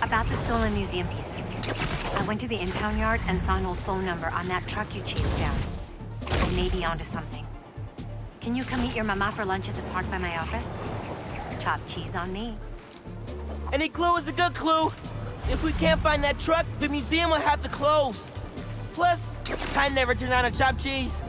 About the stolen museum pieces. I went to the impound yard and saw an old phone number on that truck you chased down. I may be onto something. Can you come meet your mama for lunch at the park by my office? Chopped cheese on me. Any clue is a good clue. If we can't find that truck, the museum will have to close. Plus, I never turn down a chopped cheese.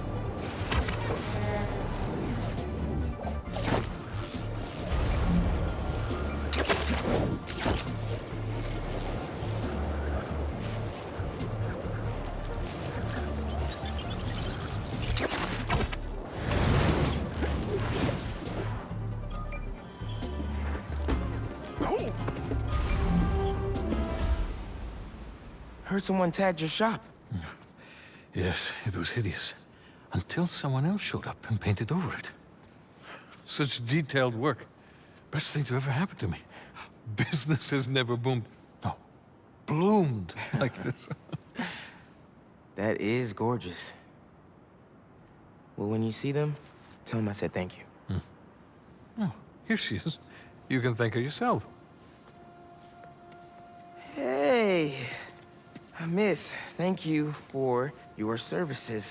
Heard someone tagged your shop. Yes, it was hideous. Until someone else showed up and painted over it. Such detailed work. Best thing to ever happen to me. Business has never boomed. No, bloomed like this. That is gorgeous. Well, when you see them, tell them I said thank you. Oh, here she is. You can thank her yourself. Hey, miss, thank you for your services.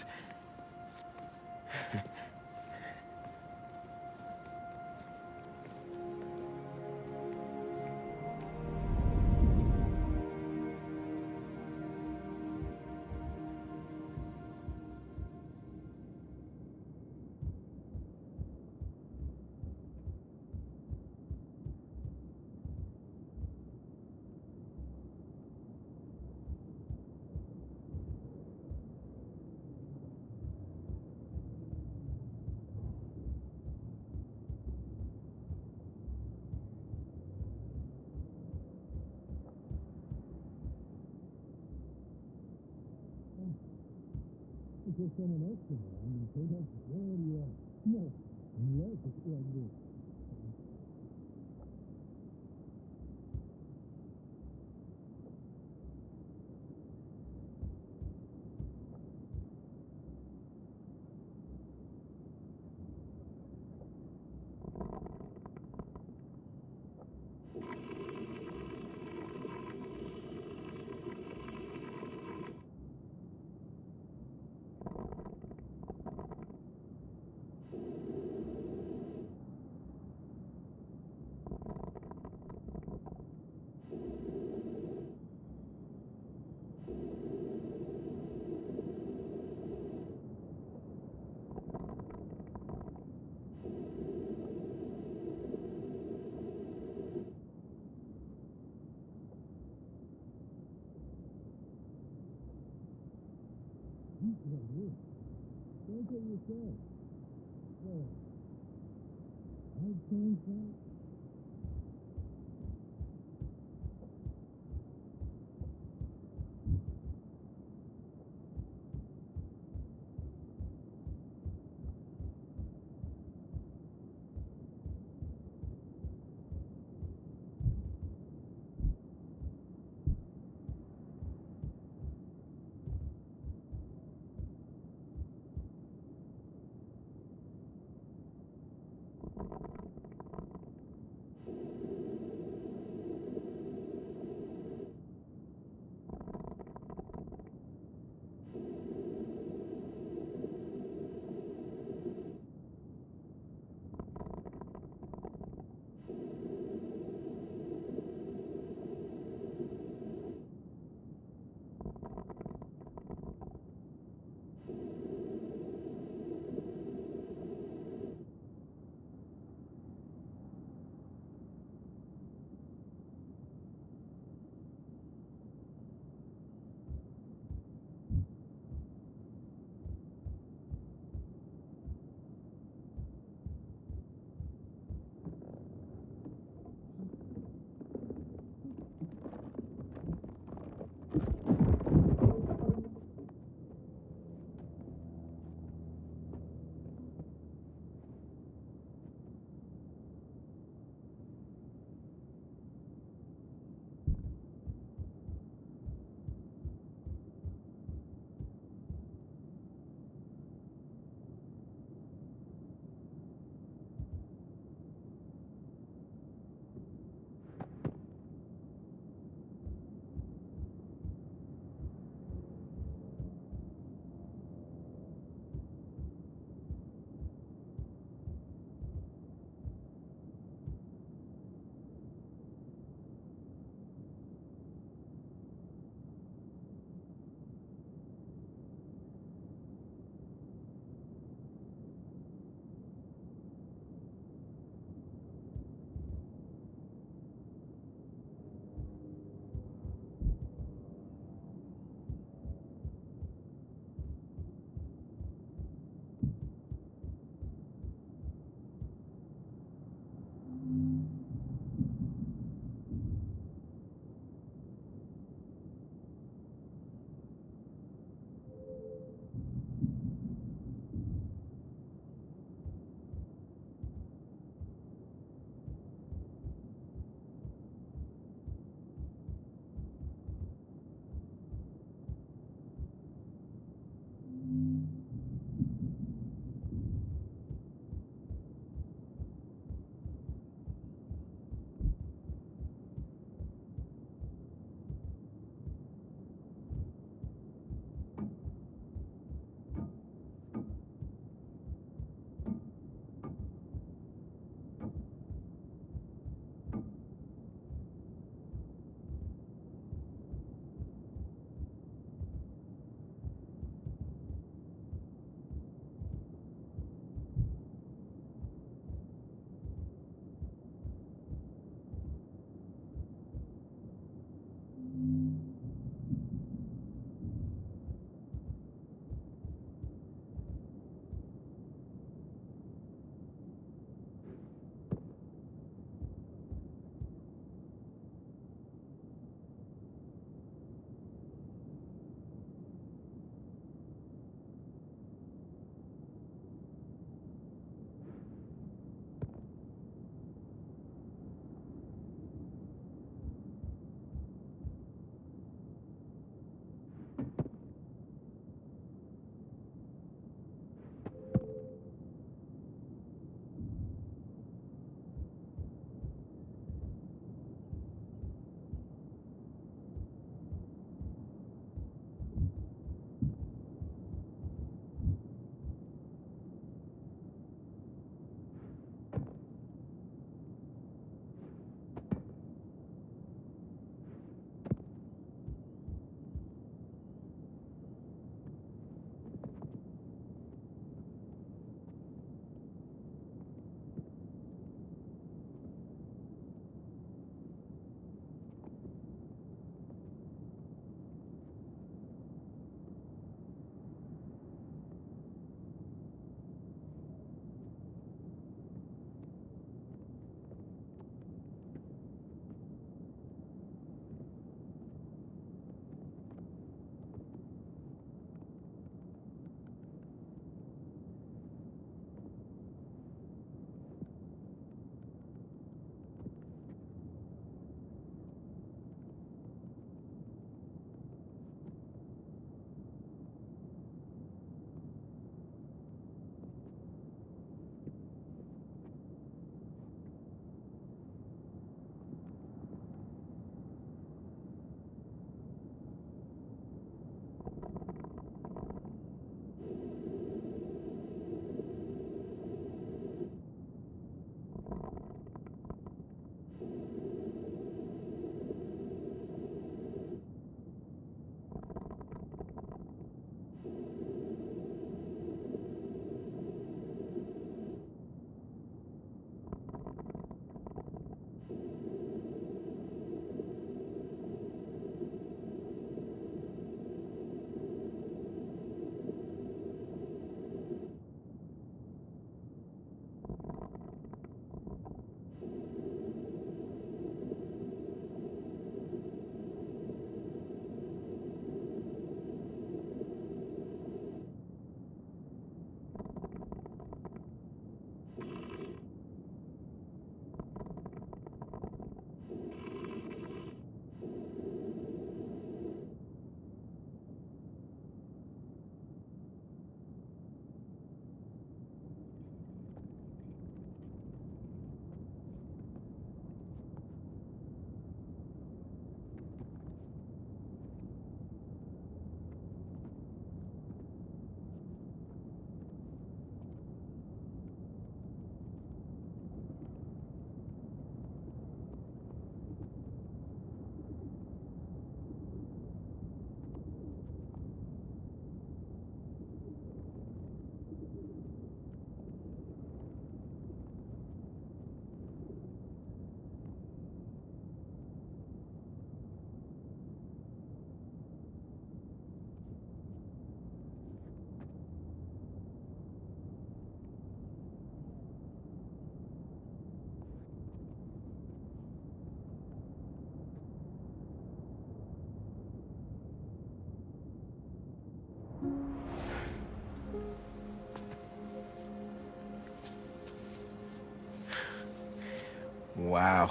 Wow.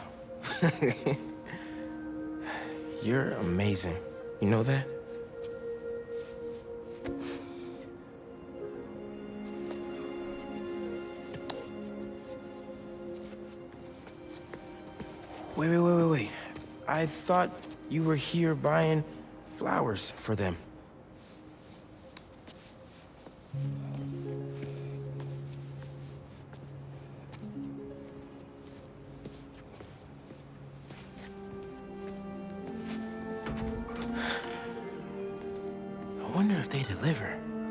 You're amazing. You know that? Wait. I thought you were here buying flowers for them. I wonder if they deliver.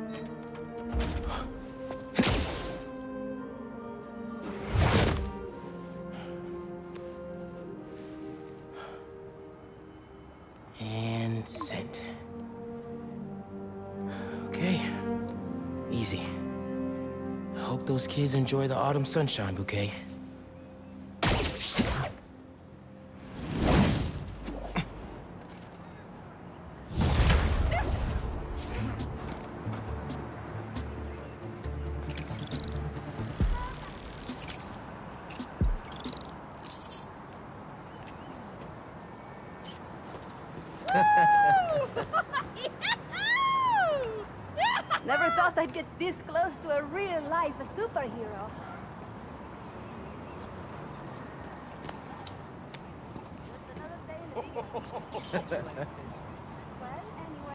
And sent. Okay. Easy. I hope those kids enjoy the autumn sunshine bouquet. Never thought I'd get this close to a real-life superhero. Just another day in the